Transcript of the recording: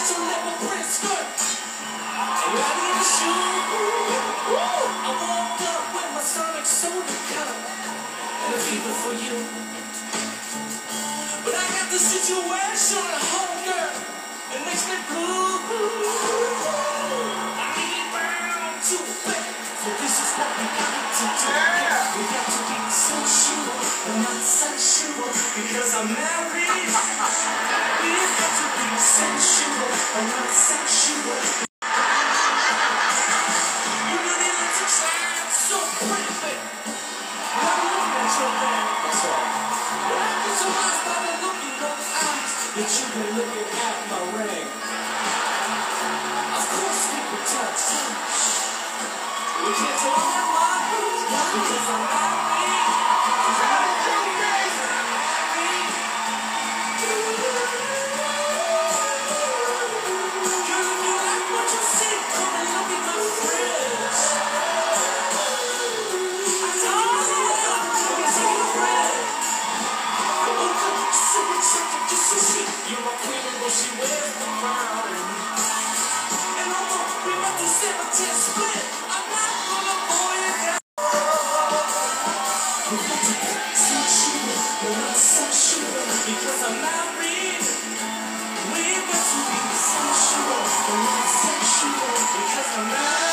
your level print skirt. And right in the shoe. I walked up with my Sonic soda cup and a fever for you. But I got the situation at home, girl. It makes me blue. I need it bound to a bed. So this is what we got to do. We got to be sensual, but not sexual, because I'm married. We've got to be sensual, but not sexual. You really look to shine so pretty, baby. Now I'm looking at your man, that's all. What happened to my style of looking those eyes that you've been looking at my ring? Of course we can touch. We can't talk that much because I'm married. Girl, if you like what you see, come and look at my fridge. I told you it's all red. I woke up sipping something just to see. You're my queen, but she wears the crown. And although we went through 17 split, I'm not gonna pull you down. We got to be sensual, but not sexual, because I'm married. We've got to be sensual, but not sexual, because I'm married.